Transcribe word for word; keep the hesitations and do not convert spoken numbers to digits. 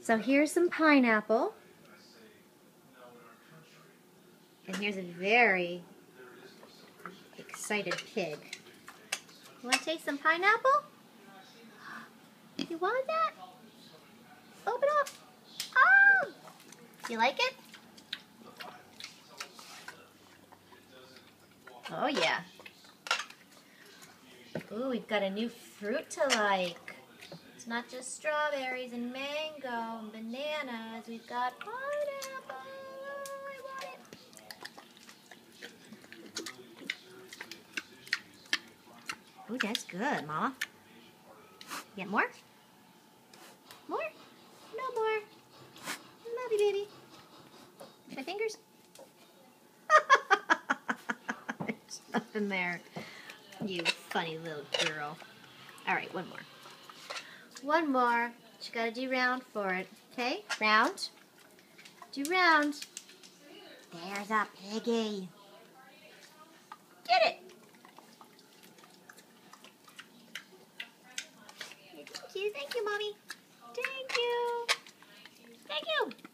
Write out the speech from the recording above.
So here's some pineapple. And here's a very excited pig. You want to taste some pineapple? You want that? Open up. Oh! You like it? Oh yeah. Ooh, we've got a new fruit to like. It's not just strawberries and mango and bananas. We've got pineapple. Oh, I want it. Ooh, that's good, Mama. You get more? More? No more. Love you, baby. My fingers? There's nothing there. You funny little girl. All right, one more. One more. But you gotta do round for it. Okay? Round. Do round. There's a piggy. Get it. Thank you. Thank you, Mommy. Thank you. Thank you.